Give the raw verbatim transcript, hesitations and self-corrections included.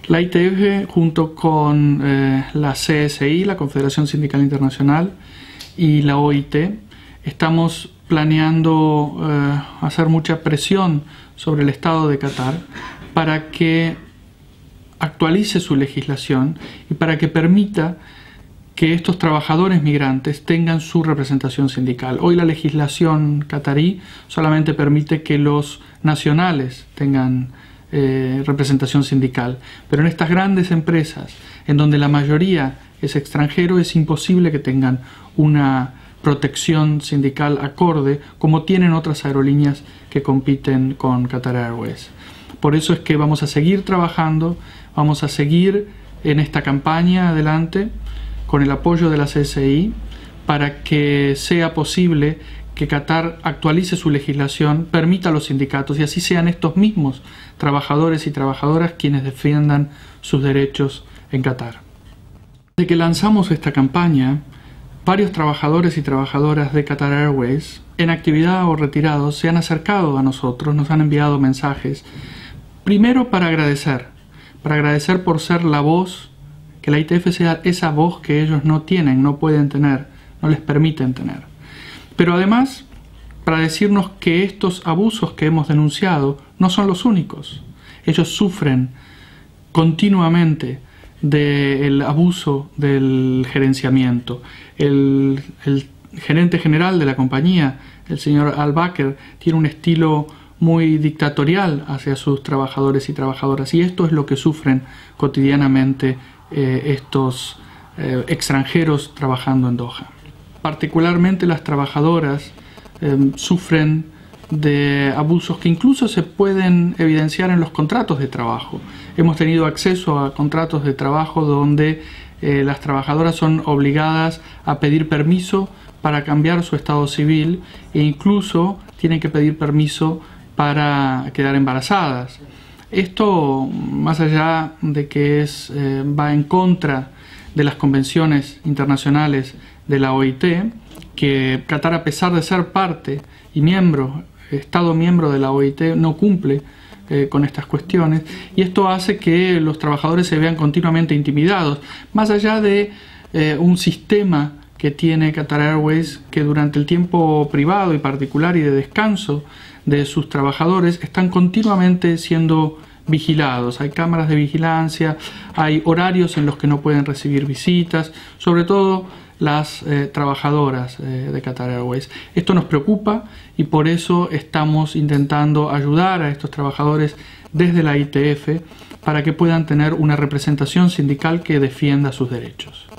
La I T F, junto con eh, la C S I, la Confederación Sindical Internacional, y la O I T, estamos planeando eh, hacer mucha presión sobre el Estado de Qatar para que actualice su legislación y para que permita que estos trabajadores migrantes tengan su representación sindical. Hoy la legislación qatarí solamente permite que los nacionales tengan eh, representación sindical, pero en estas grandes empresas, en donde la mayoría es extranjero, es imposible que tengan una protección sindical acorde como tienen otras aerolíneas que compiten con Qatar Airways. Por eso es que vamos a seguir trabajando, vamos a seguir en esta campaña adelante con el apoyo de la C S I para que sea posible que Qatar actualice su legislación, permita a los sindicatos y así sean estos mismos trabajadores y trabajadoras quienes defiendan sus derechos en Qatar. Desde que lanzamos esta campaña, varios trabajadores y trabajadoras de Qatar Airways, en actividad o retirados, se han acercado a nosotros, nos han enviado mensajes, primero para agradecer, para agradecer por ser la voz, que la I T F sea esa voz que ellos no tienen, no pueden tener, no les permiten tener. Pero además, para decirnos que estos abusos que hemos denunciado no son los únicos. Ellos sufren continuamente del abuso del gerenciamiento. El, el gerente general de la compañía, el señor Al-Bakr, tiene un estilo muy dictatorial hacia sus trabajadores y trabajadoras, y esto es lo que sufren cotidianamente eh, estos eh, extranjeros trabajando en Doha. Particularmente las trabajadoras eh, sufren de abusos que incluso se pueden evidenciar en los contratos de trabajo. Hemos tenido acceso a contratos de trabajo donde eh, las trabajadoras son obligadas a pedir permiso para cambiar su estado civil e incluso tienen que pedir permiso para quedar embarazadas. Esto, más allá de que es, eh, va en contra de las convenciones internacionales de la O I T, que Qatar, a pesar de ser parte y miembro, Estado miembro de la O I T, no cumple eh, con estas cuestiones, y esto hace que los trabajadores se vean continuamente intimidados, más allá de eh, un sistema que tiene Qatar Airways, que durante el tiempo privado y particular y de descanso de sus trabajadores están continuamente siendo vigilados. Hay cámaras de vigilancia, hay horarios en los que no pueden recibir visitas, sobre todo las eh, trabajadoras eh, de Qatar Airways. Esto nos preocupa y por eso estamos intentando ayudar a estos trabajadores desde la I T F para que puedan tener una representación sindical que defienda sus derechos.